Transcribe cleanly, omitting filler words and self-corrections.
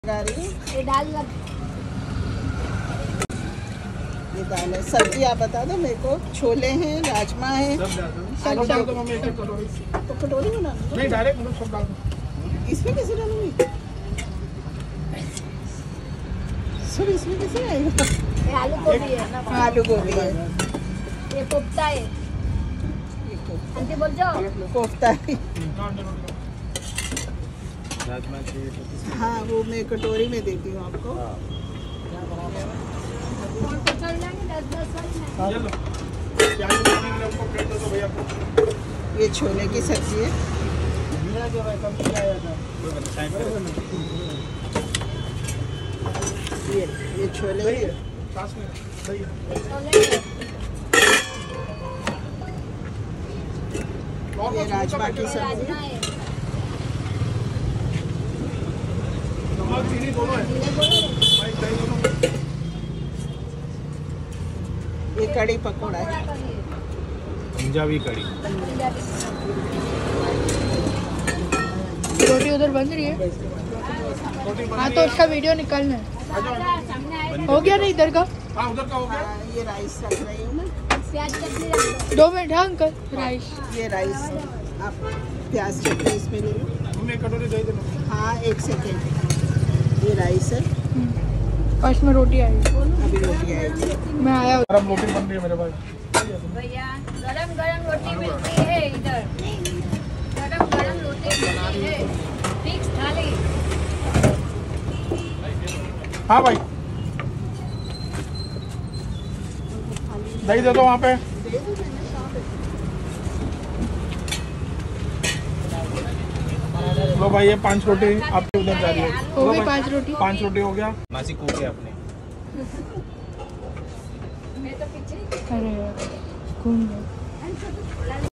ये दाल ये दाल है। सब्जी आप बता दो मेरे को। छोले हैं, राजमा है, आलू डाल दो। तो कटोरी बना दो। नहीं डायरेक्ट मतलब सब डाल दो। इसमें कैसे डालूंगी? सब इसमें कैसे आएगा? ये आलू गोभी है। आलू गोभी है। ये कोफ्ता है। आंटी बोल जाओ। कोफ्ता है। हाँ वो मैं कटोरी में देती हूँ आपको। ये छोले की सब्जी है। ये छोले है। ये राजमा की सब्जी। ये कड़ी पकौड़ा है। पंजाबी कड़ी। रोटी उधर बन रही है। हाँ तो उसका वीडियो निकालना है। हो गया नहीं इधर का? हाँ उधर का हो गया। ये राइस रख रही हूँ मैं। प्याज चटनी रख दो। 2 मिनट है अंकल। राइस। ये राइस आप प्याज चटनी इसमें ले लो। तुमने कटोरी दे देना। हाँ 1 सेकेंड। ये राइस है और इसमें रोटी आएगी। अभी रोटी आएगी। मैं आया। गरम रोटी बन रही है मेरे भाई। भैया गरम गरम रोटी मिलती है इधर। गरम गरम रोटी मिलती है। फिक्स थाली। हाँ भाई दही दे दो वहाँ पे। लो भाई ये 5 रोटी आपके उधर जा रही है। हो गई 5 रोटी। 5 रोटी हो गया। मासी को गया अपने। मैं तो पीछे। अरे घूम गया।